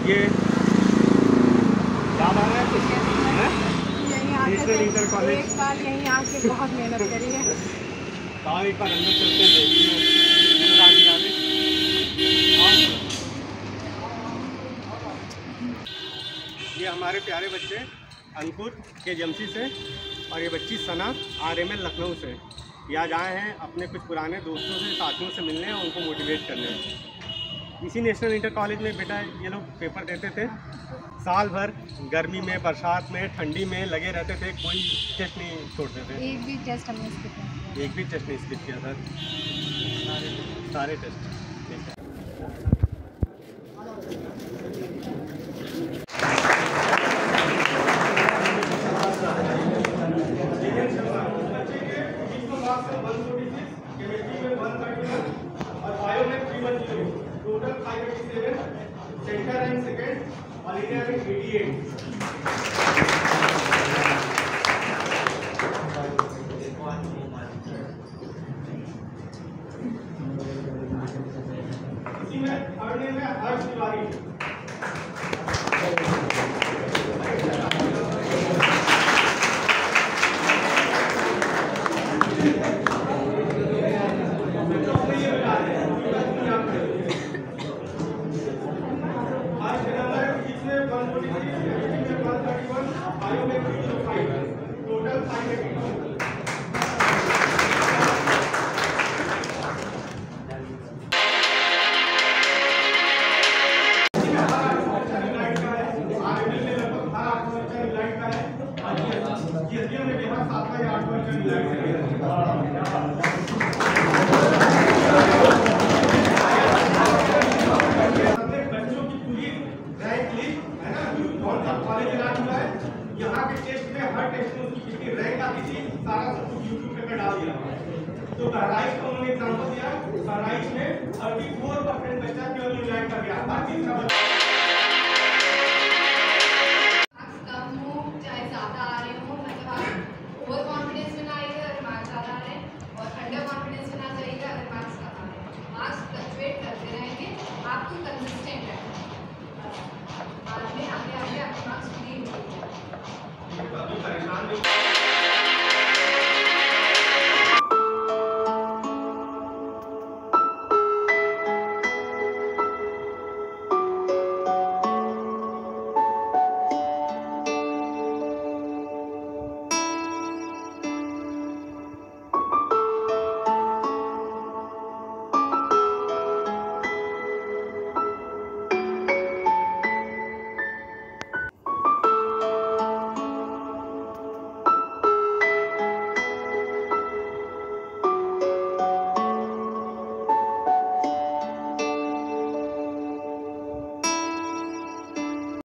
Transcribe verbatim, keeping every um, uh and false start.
ये याद आ रहा है कुछ? नेशनल इंटर कॉलेज एक साल यहीं आके बहुत मेहनत करी है। कहाँ एक बार अंदर चलते हैं, देखते हैं पुरानी यादें। ये हमारे प्यारे बच्चे अंकुर के जमसी से और ये बच्ची Sana R M L Lucknow से। ये आज आए हैं अपने कुछ पुराने दोस्तों से, साथियों से मिलने और उनको मोटिवेट करने। इसी नेशनल इंटर कॉलेज में बेटा ये लोग पेपर देते थे, साल भर गर्मी में, बरसात में, ठंडी में लगे रहते थे, कोई टेस्ट नहीं छोड़ते थे। एक भी टेस्ट हमने स्किप नहीं किया। एक भी टेस्ट नहीं स्किप किया था, सारे टेस्ट। ठीक है। Total five eighty seven, centre rank second, all India rank eighty eight. इसी में थर्ड नेम है हर्ष तिवारी। यहाँ के टेस्ट में हर टेस्ट में उसकी कितनी रैंक आती थी, सारा सब कुछ यूट्यूब पे डाल दिया। तो बहराइच का उन्होंने एग्जाम्पल दिया, बहराइच में चौंतीस परसेंट बच्चा केवल इंग्लैंड का गया, बाकी